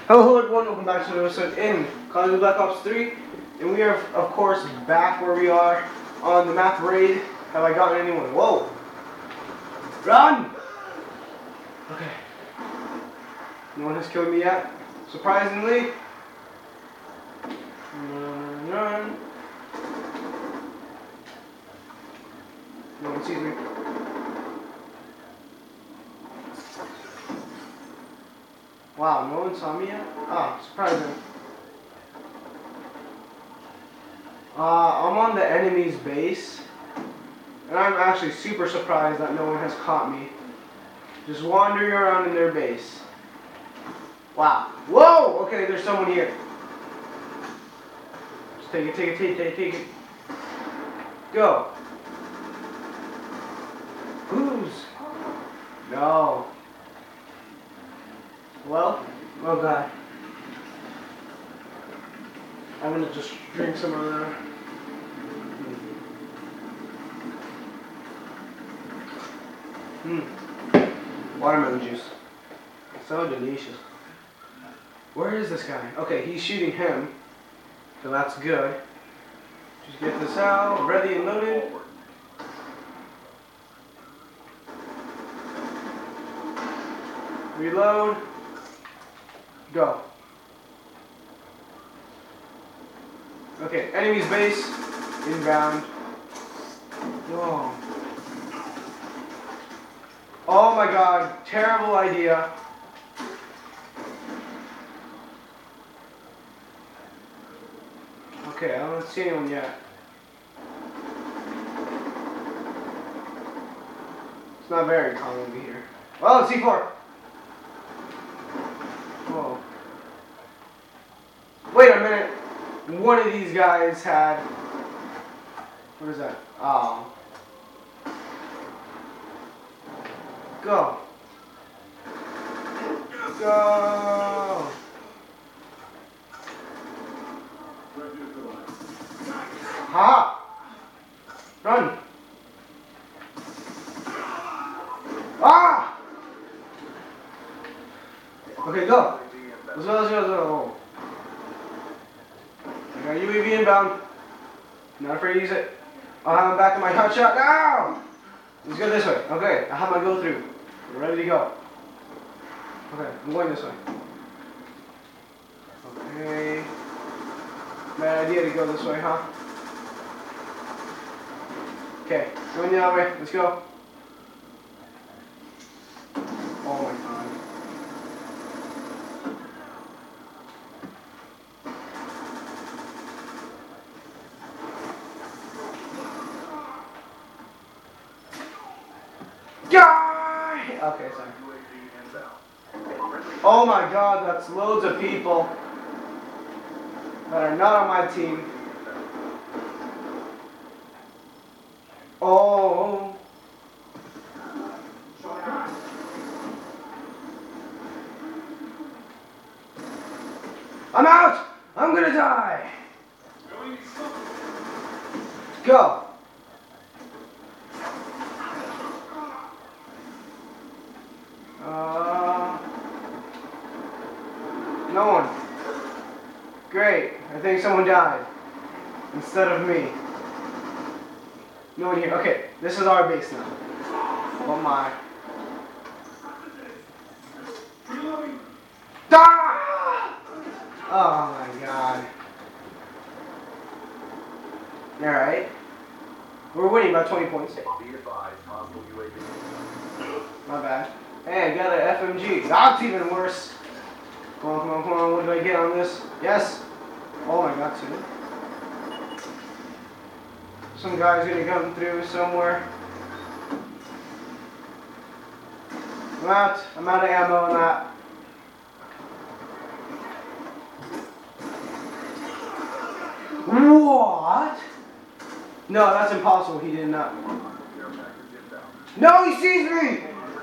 Hello everyone, welcome back to the episode in Call of Duty Black Ops 3. And we are, of course, back where we are on the map raid. Have I gotten anyone? Whoa! Run! Okay. No one has killed me yet, surprisingly. Run. No one sees me. Wow, no one saw me yet? Ah, surprising. I'm on the enemy's base, and I'm actually super surprised that no one has caught me. Just wandering around in their base. Wow. Whoa! Okay, there's someone here. Just take it. Go. Who's? No. Well, oh god. I'm gonna just drink some of the... Watermelon juice. So delicious. Where is this guy? Okay, he's shooting him. So that's good. Just get this out, ready and loaded. Reload. Go. Okay, enemy's base. Inbound. Whoa. Oh my god, terrible idea. Okay, I don't see anyone yet. It's not very common to be here. Oh, C4! Whoa. Wait a minute. One of these guys had... What is that? Oh. Go. Go. Ha! Run. Ah! Okay, go. Let's go. I got UAV inbound. Not afraid to use it. I'll have him back in my hot shot now. Let's go this way. Okay, I have my go through. We're ready to go. Okay, I'm going this way. Okay. Bad idea to go this way, huh? Okay, going the other way. Let's go. Oh my god. Die! Okay, sorry. Oh my god, that's loads of people that are not on my team. Oh. I'm out! I'm gonna die! Go! No one. Great. I think someone died. Instead of me. No one here. Okay, this is our base now. Oh my. Ah! Oh my god. Alright. We're winning by 20 points. My bad. Hey, I got an FMG. That's even worse. Come on. What do I get on this? Yes. Oh, I got two. Some guy's gonna come through somewhere. I'm out of ammo on that. What? No, that's impossible. He did not. No, he sees me!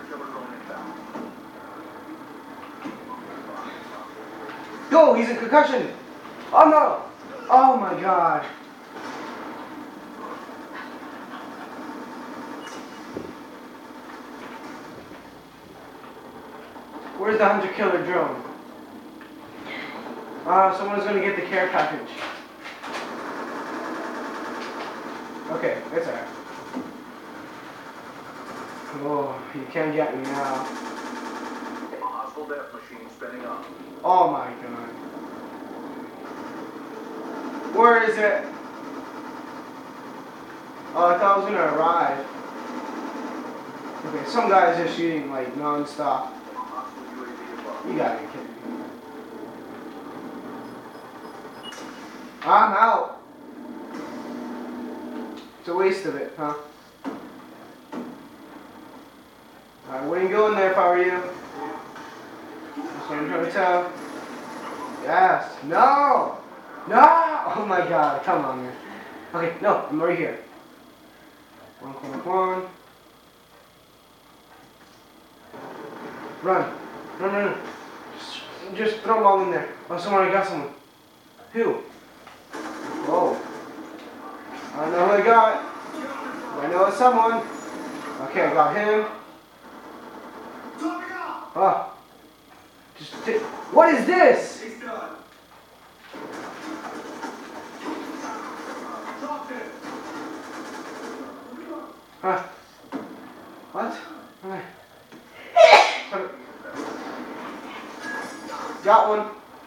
Go, he's in concussion. Oh no. Oh my god. Where's the hunter-killer drone? Someone's gonna get the care package. Okay, it's alright. Oh, you can't get me now. Hostile death machine spinning up. Oh my god. Where is it? Oh, I thought it was gonna arrive. Okay, some guys are shooting like non-stop. Hostile UAV above. You gotta be kidding me. I'm out. It's a waste of it, huh? I wouldn't go in there if I were you. That's what I'm trying to tell. Yes. No! No! Oh my god, come on, man. Okay, no, I'm right here. One. Run. Run. Just throw them all in there. Oh, someone, I got someone. Who? Whoa. I don't know who I got. I know it's someone. Okay, I got him. Oh. What is this? He's done. Huh? What? Okay. Got one.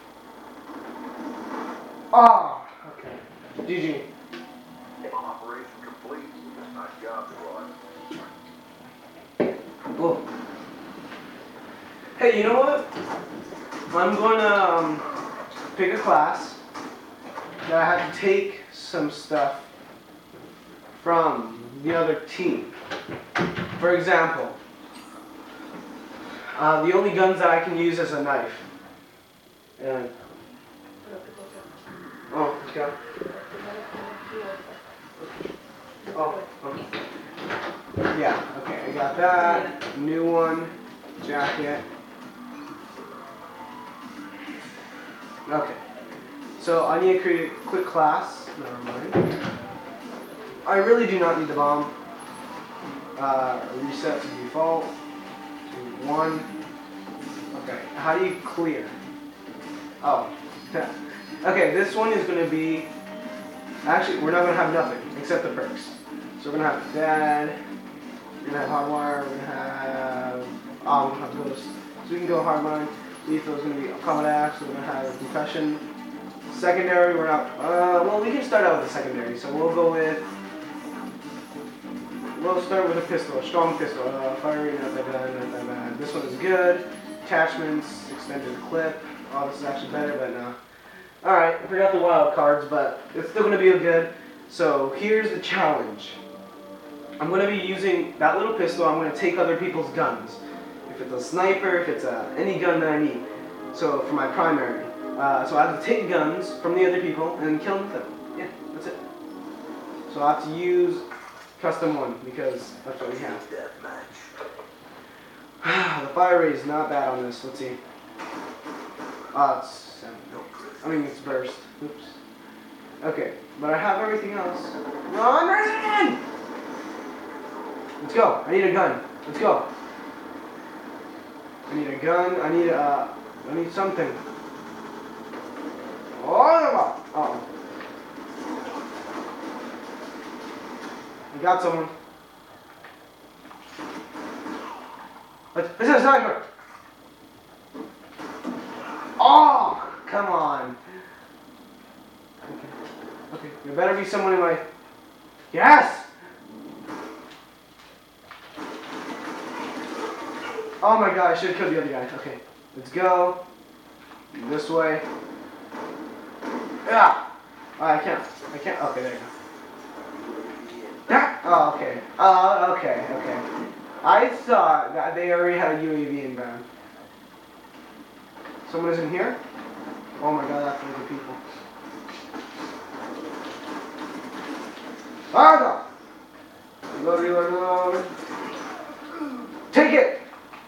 Oh, okay. GG. Operation complete. Nice job, squad. Whoa. Hey, you know what? I'm going to pick a class that I have to take some stuff from the other team. For example, the only guns that I can use is a knife. And oh, let's go. Oh, okay. Yeah, okay, I got that. New one. Jacket. Okay. So I need to create a quick class. Never mind. I really do not need the bomb. Reset to default. To 1. Okay. How do you clear? Oh. Okay, this one is going to be... Actually, we're not going to have nothing except the perks. So we're going to have dead. We're going to have hardwire. We're going to have... Oh, we're going to have ghost. So we can go hardline. Lethal is going to be combat axe. We're going to have concussion. Secondary, we're not... well, we can start out with the secondary. So we'll go with... We'll start with a pistol, a strong pistol. Firing, not that bad. This one is good. Attachments, extended clip. Oh, this is actually better, but no. Alright, I forgot the wild cards, but it's still going to be good. So here's the challenge. I'm going to be using that little pistol. I'm going to take other people's guns. If it's a sniper, if it's any gun that I need. So for my primary. So I have to take guns from the other people and kill them with them. Yeah, that's it. So I have to use custom one because that's what we have. The fire rate is not bad on this. Let's see. It's 7. I mean, it's burst. Oops. Okay, but I have everything else. Run! Let's go. I need a gun. Let's go. I need a gun. I need something. Oh, uh-oh. I got someone. This is a sniper. Oh, come on. Okay, there better be someone in my... Yes! Oh my god, I should have killed the other guy. Okay, let's go. This way. Yeah! Oh, I can't. Okay, there you go. Oh, okay. Okay. I thought that they already had a UAV inbound. Someone is in here? Oh my god, that's other people. Oh no! Reload. Take it!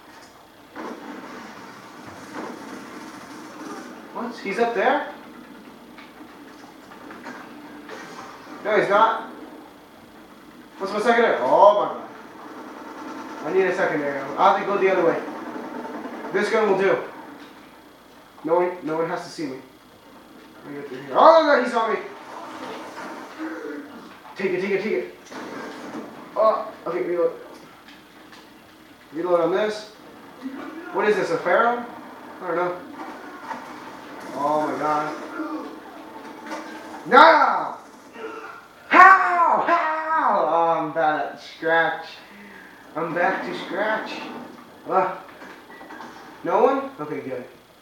What? He's up there? No, he's not. What's my secondary? Oh my god. I need a secondary. I'll have to go the other way. This gun will do. No one has to see me. Let me get through here. Oh no, he saw me. Take it, take it, take it. Oh, okay, reload. Reload on this. What is this, a pharaoh? I don't know. Oh my god. No! How? How? Oh, I'm bad at scratch. I'm back to scratch. No one? Okay, good.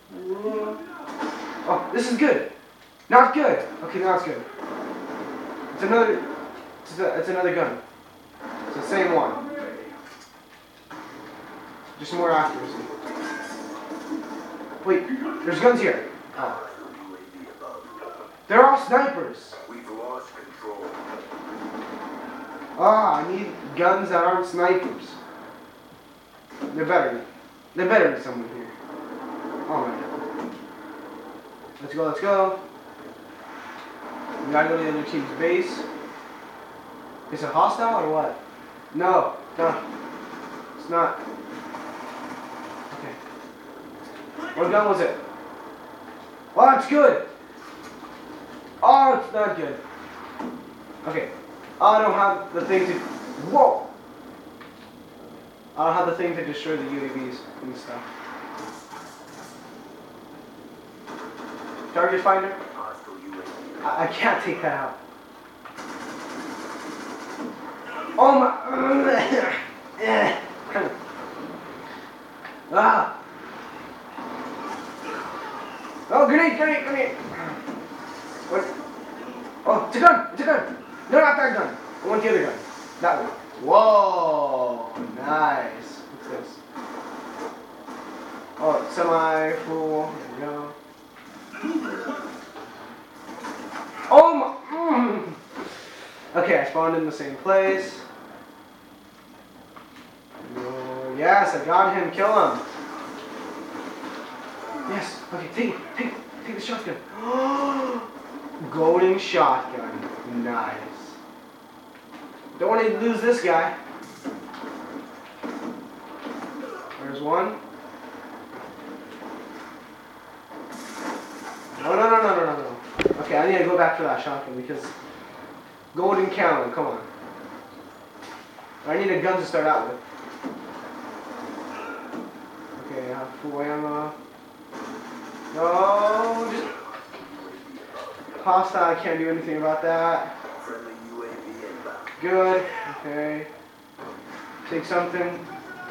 Oh, this is good. Not good. Okay, now it's good. It's another. It's another gun. It's the same one. Just more accuracy. Wait, there's guns here. Oh. They're all snipers. We've lost control. Ah, I need guns that aren't snipers. There better be someone here. Oh my god. Let's go, let's go. We gotta go to the other team's base. Is it hostile or what? No, no. It's not. Okay. What gun was it? Oh, it's good. Oh, it's not good. Okay. I don't have the thing to... Whoa! I don't have the thing to destroy the UAVs and stuff. Target finder? I can't take that out. Oh my... Ah! Oh, grenade, grenade, grenade! What? Oh, it's a gun! It's a gun! No, not that gun. I want the other gun. That one. Whoa! Nice. What's this? Oh, semi-full. There we go. Oh my... Okay, I spawned in the same place. Oh, yes, I got him. Kill him. Yes. Okay, take the shotgun. Golden shotgun. Nice. Don't want to lose this guy. There's one. No. Okay, I need to go back for that shotgun because golden cannon, come on. I need a gun to start out with. Okay, I have full ammo. No, just hostile, I can't do anything about that. Friendly UAV inbound. Good, okay. Take something.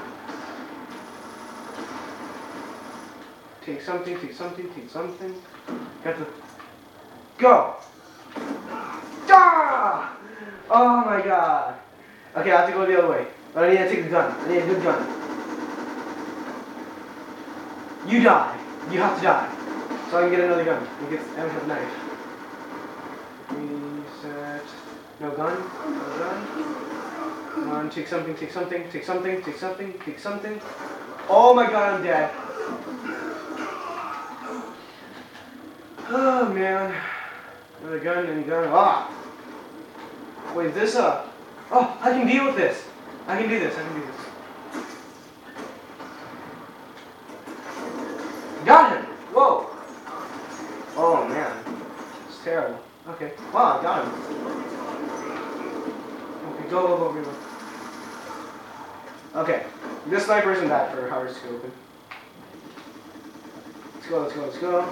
Take something, take something, take something. Got to go! Ah! Oh my god. Okay, I have to go the other way. But I need to take the gun. I need a good gun. You die. You have to die. So I can get another gun. I don't have a knife. Reset. No gun. No gun. Come on, take something, take something, take something, take something, take something. Oh my god, I'm dead. Oh man. Another gun and gun. Ah! Wait, this up. Oh, I can deal with this. I can do this. I can do this. Got him! Whoa! Oh man. It's terrible. Okay. Wow, I got him. Okay, go. Okay. This sniper isn't bad for hard scoping. Let's go.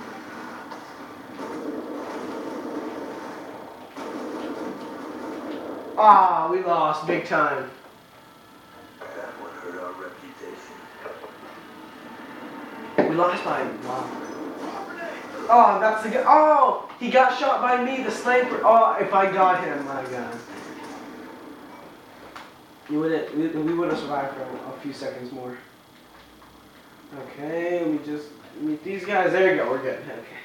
Ah, we lost big time. That one hurt our reputation. We lost by wow. Oh, that's the guy. Oh, he got shot by me, the sniper. Oh, if I got him, my God. We would have survived for a few seconds more. Okay, let me just meet these guys. There you go, we're good. Okay.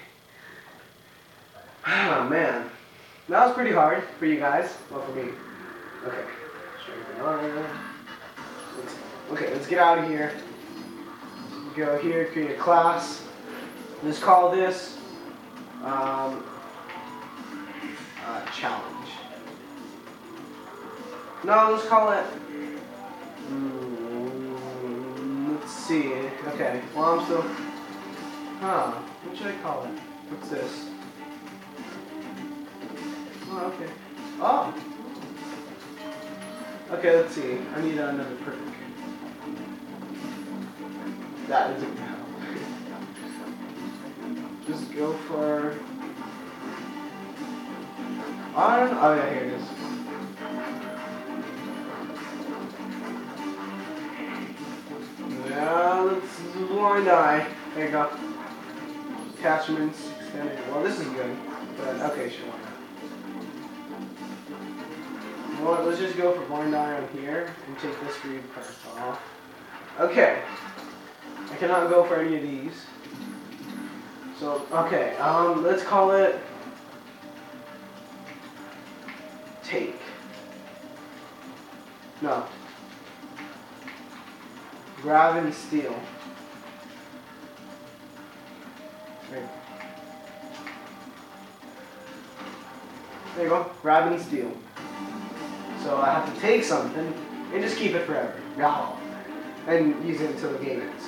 Oh man, that was pretty hard for you guys. Well, for me. Okay. Strengthen armor. Okay, let's get out of here. Go here, create a class. Let's call this challenge. No, let's call it. Let's see. Okay. Well, I'm still. What should I call it? What's this? okay. Oh. Okay, let's see. I need another perk. That isn't gonna help. Just go for... On? Oh yeah, here it is. Yeah, let's blind eye. There you go. Attachments, extended. Well, this is good. But, okay, sure, why not? You know what, let's just go for blind eye on here and take this green part off. Okay. I cannot go for any of these. So, okay, let's call it take. No. Grab and steal. Right. There you go. Grab and steal. So I have to take something and just keep it forever. No. And use it until the game ends.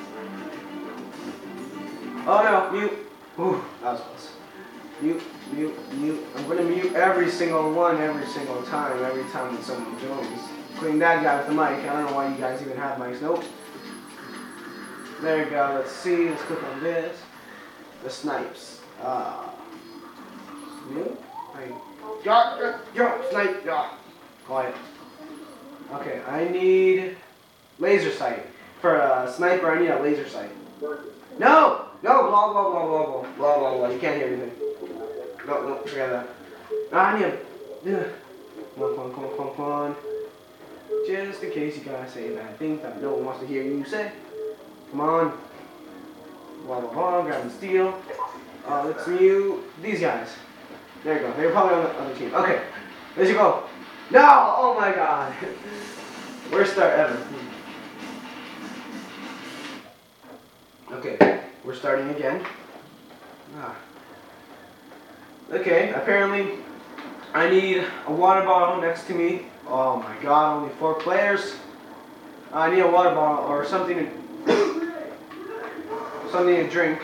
Oh no, mute. Ooh, that was close. Mute, mute, mute. I'm gonna mute every single one every single time that someone joins. Including that guy with the mic. I don't know why you guys even have mics. Nope. There you go. Let's see. Let's click on this. The snipes. Mute? Snipe. Quiet. Okay, I need laser sight. For a sniper, I need a laser sight. No! No! Blah, blah, blah, blah, blah. Blah, blah, blah. You can't hear anything. No, forget that. No, I need a... Come on. Just in case you gotta say bad things that no one wants to hear you say. Come on. Blah, blah, blah. Grab and steal. Let's mute these guys. There you go. They're probably on the other team. Okay. There you go. No! Oh my god. Worst start ever. Okay. We're starting again. Okay. Apparently, I need a water bottle next to me. Oh my god. Only 4 players. I need a water bottle or something to... something to drink.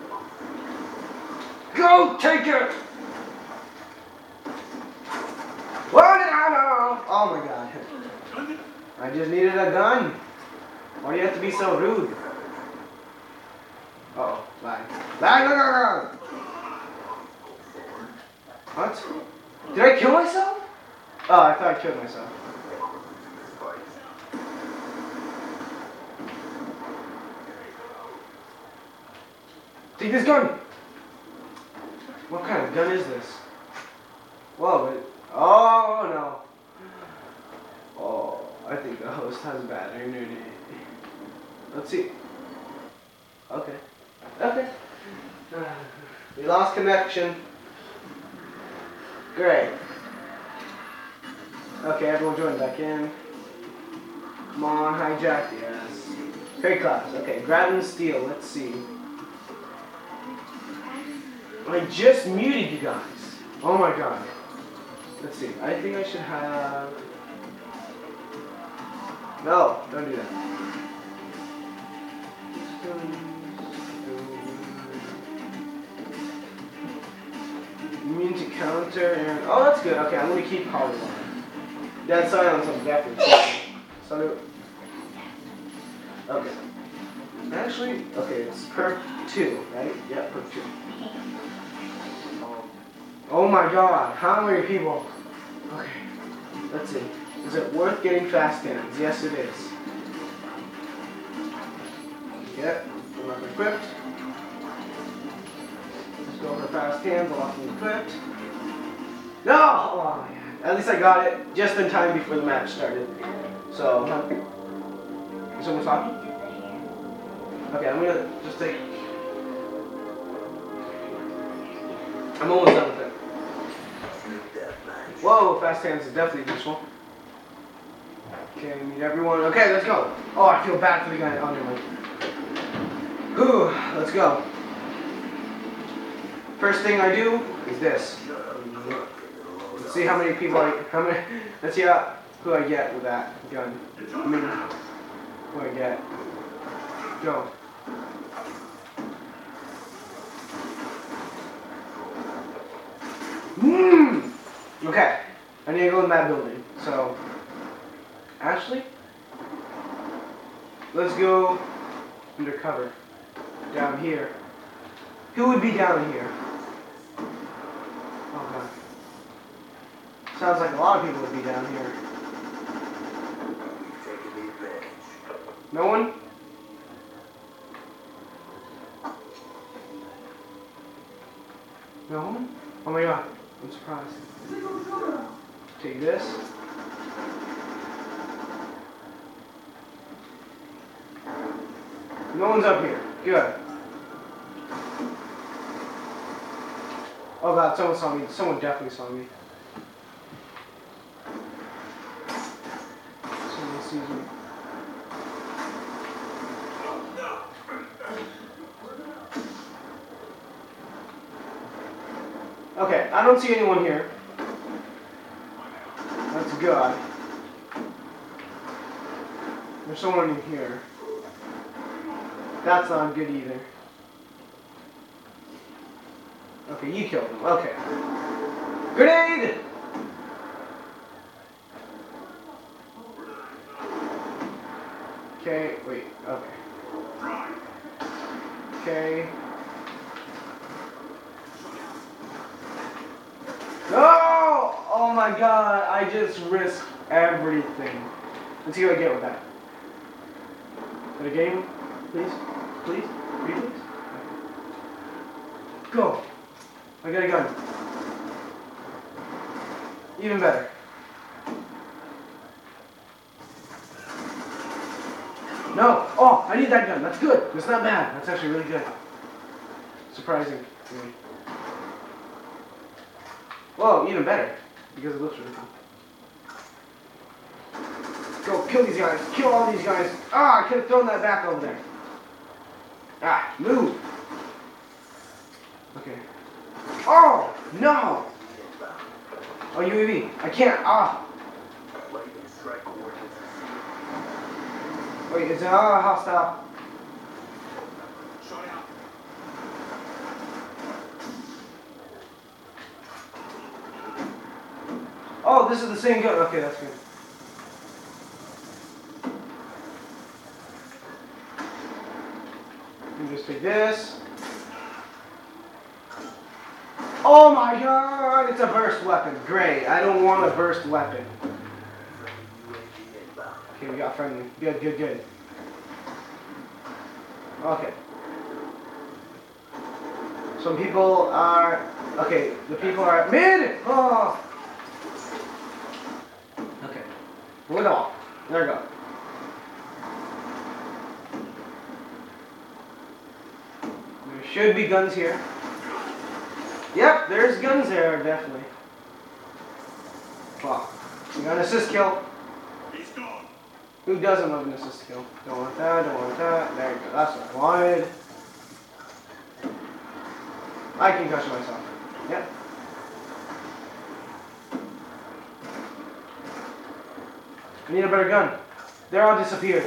Go take it! What did I know? Oh my god. I just needed a gun. Why do you have to be so rude? Uh-oh. Lag. Lag! What? Did I kill myself? Oh, I thought I killed myself. Take this gun! What kind of gun is this? Whoa, oh no. Oh, I think the host has bad internet. Let's see. Okay. Okay. We lost connection. Great. Okay, everyone join back in. Come on, hijack, yes. Great class. Okay, grab and steal. Let's see. I just muted you guys. Oh my god. Let's see. I think I should have... No, don't do that. Immune to counter and... Oh, that's good. Okay, I'm going to keep Hollywood. Dead silence on deafness. So... Okay. Actually, okay, it's perk 2, right? Yeah, perk 2. Oh my god, how many people? Okay, let's see. Is it worth getting fast hands? Yes, it is. Yep, I'm not equipped. Let's go for fast hands, I'll be equipped. No! Oh my god. At least I got it just in time before the match started. So, is someone talking? Okay, I'm gonna just take... I'm almost done with it. Whoa, fast hands is definitely useful. Okay, meet everyone. Okay, let's go. Oh, I feel bad for the guy on there. Whew, let's go. First thing I do is this. Let's see how many people let's see who I get with that gun. I mean, who I get. Go. Okay, I need to go in that building. So, Ashley, let's go undercover down here. Who would be down here? Oh god. Sounds like a lot of people would be down here. No one? No one? Oh my god, I'm surprised. Take this. No one's up here. Good. Oh god, someone saw me. Someone definitely saw me. Someone sees me. Okay, I don't see anyone here. That's good. There's someone in here. That's not good either. Okay, you killed him. Okay. Grenade! Okay, wait, okay. Okay. No! Oh my god, I just risked everything. Let's see what I get with that. Is it a game? Please? Please? Please? Go! I got a gun. Even better. No! Oh, I need that gun. That's good. That's not bad. That's actually really good. Surprising. Really. Well, even better. Because it looks really cool. Go, kill these guys. Kill all these guys. Ah, I could have thrown that back over there. Ah, move. Okay. Oh, no. Oh, UAV. I can't. Ah. Wait, is it hostile? Oh, this is the same gun. Okay, that's good. Let me just take this. Oh my god, it's a burst weapon. Great. I don't want a burst weapon. Okay, we got friendly. Good, good, good. Okay. Some people are... Okay, the people are at mid! Oh! Okay. We're off. There we go. There should be guns here. Yep, there's guns there, definitely. Wow. We got an assist kill. He's gone. Who doesn't love an assist kill? Don't want that, don't want that. There you go. That's what I wanted. I can concussion myself. Yep. I need a better gun. They're all disappeared.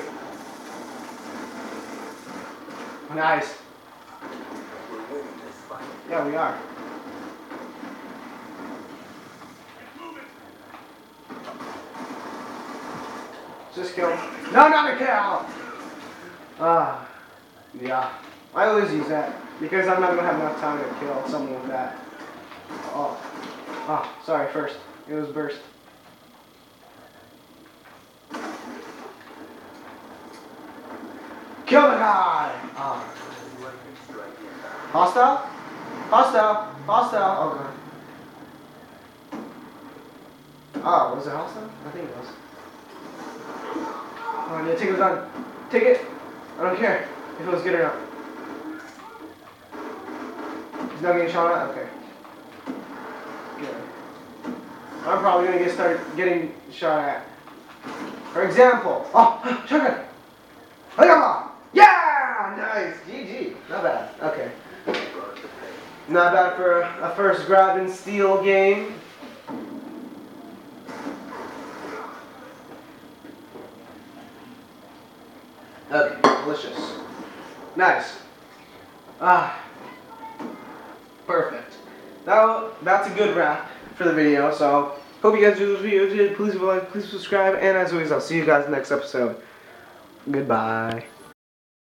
Nice. We're winning this fight. Yeah, we are. Just kill. No, not a kill! Ah. Yeah. I always use that. Because I'm not going to have enough time to kill someone with that. Oh. Ah, sorry, first. It was burst. Kill the guy! Ah. Hostile? Hostile? Hostile? Oh, God. Oh, was it hostile? I think it was. Oh, I need to take his gun. Take it. I don't care if it was good or not. He's not getting shot at? Okay. Good. I'm probably going to start getting shot at. For example. Oh, shotgun. Hiya! Yeah! Nice. GG. Not bad. Okay. Not bad for a first grab and steal game. Okay, delicious. Nice. Ah. Perfect. Now, that's a good wrap for for the video. So hope you guys enjoyed this video. Please like, please subscribe, and as always, I'll see you guys next episode. Goodbye.